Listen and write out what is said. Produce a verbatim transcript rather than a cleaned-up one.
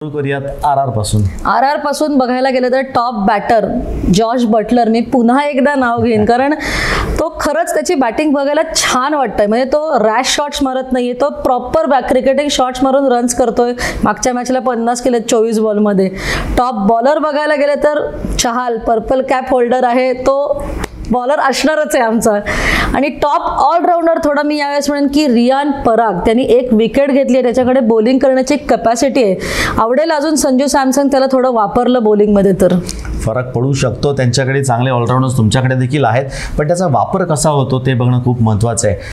करूयात R R पासून R R पासून बघायला गेलं तर टॉप बॅटर जॉश बटलर मी पुन्हा एकदा नाव घेईन, कारण तो खरंच त्याची बॅटिंग बघायला छान वाटतंय. म्हणजे तो रॅश शॉट्स मारत नाहीये, तो प्रॉपर बॅक क्रिकेटिंग शॉट्स मारून रन्स करतोय. मागच्या मॅचला पन्नास केले चोवीस बॉलमध्ये. टॉप बॉलर बघायला गेले तर चहाल पर्पल कॅप होल्डर आहे, तो बॉलर असणारच आहे आमचा. आणि टॉप ऑलराऊंडर थोडा मी यावेळेस म्हणेन की रियान पराग, त्यांनी एक विकेट घेतली आहे, त्याच्याकडे बॉलिंग करण्याची कॅपॅसिटी आहे. आवडेल अजून संजू सॅमसन त्याला थोडं वापरलं बॉलिंगमध्ये तर फरक पडू शकतो. त्यांच्याकडे चांगले ऑलराऊंडर्स तुमच्याकडे देखील आहेत, पण त्याचा वापर कसा होतो ते बघणं खूप महत्त्वाचं आहे.